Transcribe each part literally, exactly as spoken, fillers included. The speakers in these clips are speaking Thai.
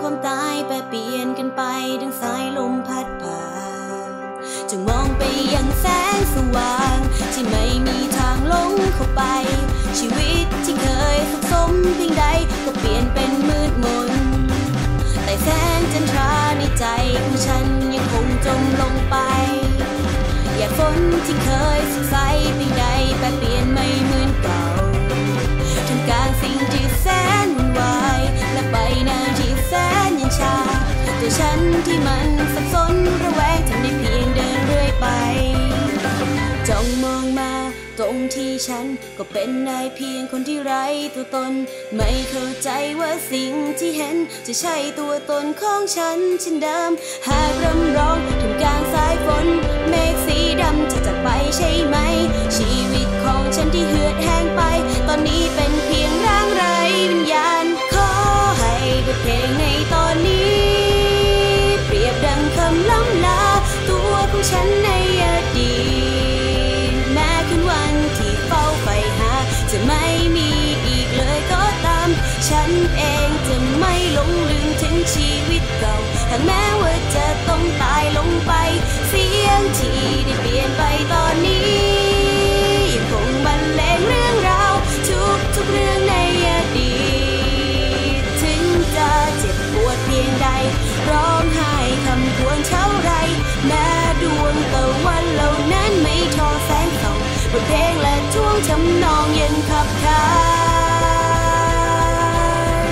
ความตายแปรเปลี่ยนกันไปดังสายลมพัดผ่านจงมองไปยังแสงสว่างที่ไม่มีทางลงเข้าไปชีวิตที่เคยสุขสมเพียงใดก็เปลี่ยนเป็นมืดมนแต่แสงจันทราในใจของฉันยังคงจมลงไปหยาดฝนที่เคยสดใสเพียงใดแปรเปลี่ยนไม่เหมือนเก่าทำกลางสิ่งที่แสนวุ่นวายและใบหน้าที่แสนยังชาตัวฉันที่มันสับสนระแวงทำได้เพียงเดินเรื่อยไปจ้องมองมาตรงที่ฉันก็เป็นได้เพียงคนที่ไร้ตัวตนไม่เข้าใจว่าสิ่งที่เห็นจะใช่ตัวตนของฉันเช่นเดิมหากรำร้องท่ามกลางสายฝนเมฆสีดำจะจากไปใช่ไหมชีวิตของฉันที่เหือดแห้งไปตอนนี้เป็นเพียงร่างไร้วิญญาณขอให้บทเพลงในตอนนี้เปรียบดังคำล่ำลาตัวของฉันในอดีตแม้คืนวันที่เฝ้าใฝ่หาจะไม่มีอีกเลยก็ตามฉันเองจะไม่หลงลืมถึงชีวิตเก่าหากแม้ว่าจะต้องตายลงไปเสียงที่ได้เปลี่ยนไปตอนนี้ยังคงบรรเลงเรื่องราวทุกทุกเรื่องในอดีตถึงจะเจ็บปวดเพียงใดร้องไห้คำควรเท่าไรแม้ดวงตะวันเหล่านั้นไม่ทอแสงส่องบทเพลงและท่วงทำนองยังขับขาน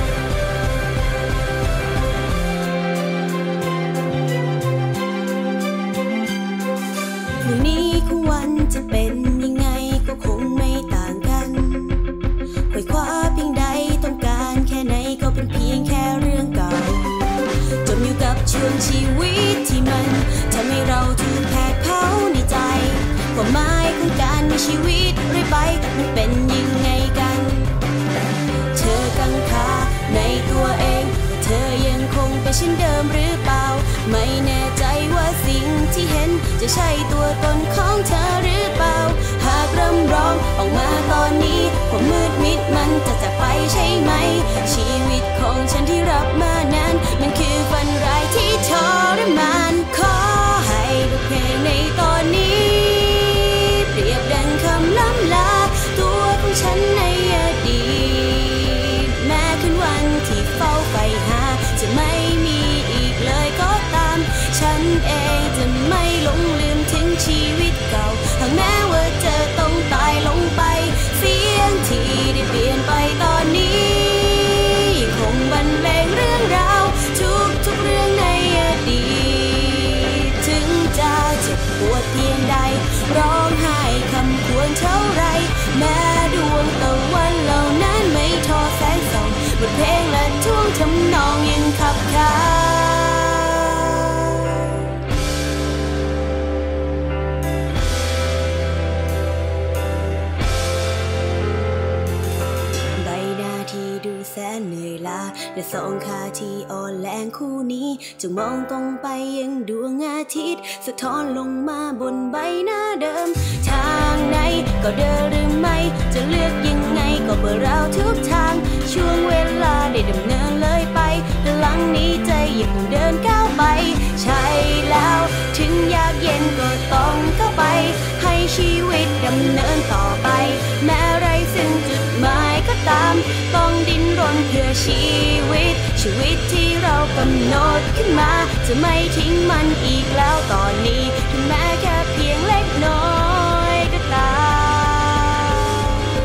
พรุ่งนี้ของวันจะเป็นยังไงก็คงไม่ต่างกันไขว่คว้าเพียงใดต้องการแค่ไหนก็เป็นเพียงแค่เรื่องเก่าจมอยู่กับช่วงชีวิตที่มันทำให้เราถูกแผดเผาในใจความหมายของการมีชีวิตเรื่อยไปมันเป็นยังไงกันเธอกังขาในตัวเองเธอยังคงเป็นเช่นเดิมหรือเปล่าไม่แน่ใจว่าสิ่งที่เห็นจะใช่ตัวตนของเธอหรือเปล่าหากรำร้องออกมาตอนนี้ความมืดมิดมันจะจากไปใช่ไหมชีวิตของฉันที่รับมานั้นมันคือฝันร้ายที่ทรมานขอให้บทเพลงในตอนนี้เปรียบดังคำล่ำลาตัวของฉันในอดีตแม้คืนวันที่เฝ้าใฝ่หาจะไม่มีอีกเลยก็ตามฉันเองจะไม่หลงลืมถึงชีวิตเก่าหากแม้ว่าจะต้องตายลงไปเสียงที่ได้เปลี่ยนไปตอนนี้ยังคงบรรเลงเรื่องราวทุกทุกเรื่องในอดีตถึงจะเจ็บปวดเพียงใดร้องไห้คำควรเท่าไรแม้ดวงตะวันเหล่านั้นไม่ทอแสงส่องบทเพลงและท่วงทำนองยังขับขานใบหน้าที่ดูแสนเหนื่อยล้าและสองขาที่อ่อนแรงคู่นี้จะมองตรงไปยังดวงอาทิตย์สะท้อนลงมาบนใบหน้าเดิมทางไหนก็เดินหรือไม่จะเลือกยังไงก็เบื่อเราทุกทางช่วงเวลาได้ดำเนินเลยไปพลังนี้ใจยังคงเดินก้าวไปใช่แล้วถึงยากเย็นก็ต้องเข้าไปให้ชีวิตดำเนินต่อไปแม้ไรซึ่งจุดหมายก็ตามต้องดิ้นรนเพื่อชีวิตชีวิตที่เรากำหนดขึ้นมาจะไม่ทิ้งมันอีกแล้วตอนนี้ถึงแม้แค่เพียงเล็กน้อยก็ตาม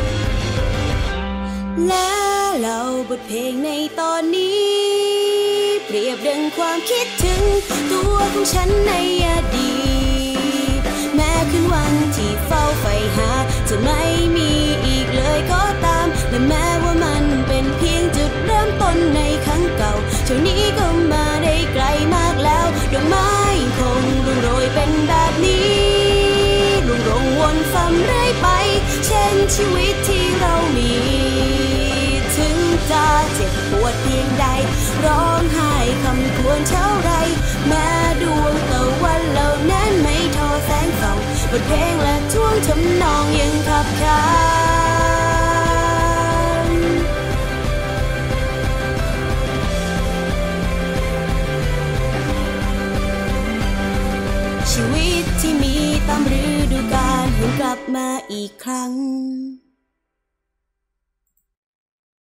และเราบทเพลงในตอนนี้เปรียบดังความคิดถึงตัวของฉันในอดีตแม้คืนวันที่เฝ้าใฝ่หาจะไม่มีอีกเลยก็ตามและแม้ว่ามันเป็นเพียงจุดเริ่มต้นในครั้งเก่าเท่านี้ก็มาได้ไกลมากแล้วดอกไม้คงร่วงโรยเป็นแบบนี้ร่วงโรยวนซ้ำเรื่อยไปเช่นชีวิตที่เรามีถึงจะเจ็บปวดเพียงใดร้องไห้คำควรเท่าไรแม้ดวงตะวันเหล่านั้นไม่ทอแสงส่องบทเพลงและท่วงทำนองยังขับขานชีวิตที่มีตามฤดูกาลให้กลับมาอีกครั้ง